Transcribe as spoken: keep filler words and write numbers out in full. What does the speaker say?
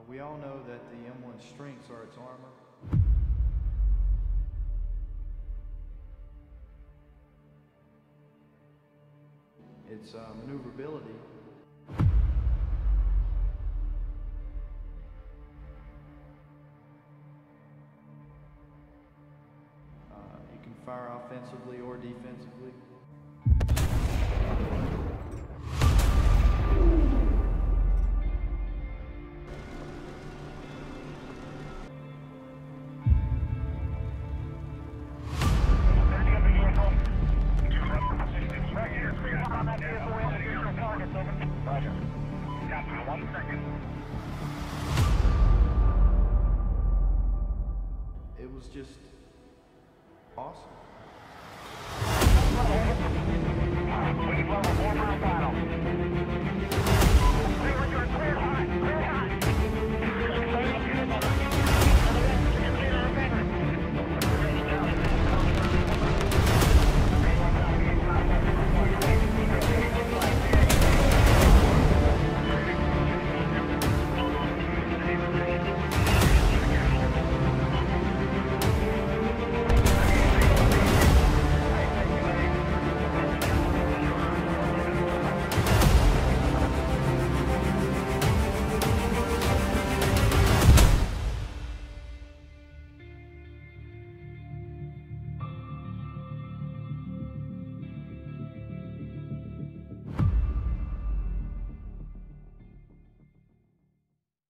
we all know that the M one's strengths are its armor. Its uh, maneuverability. Uh, you can fire offensively or defensively. It was just awesome.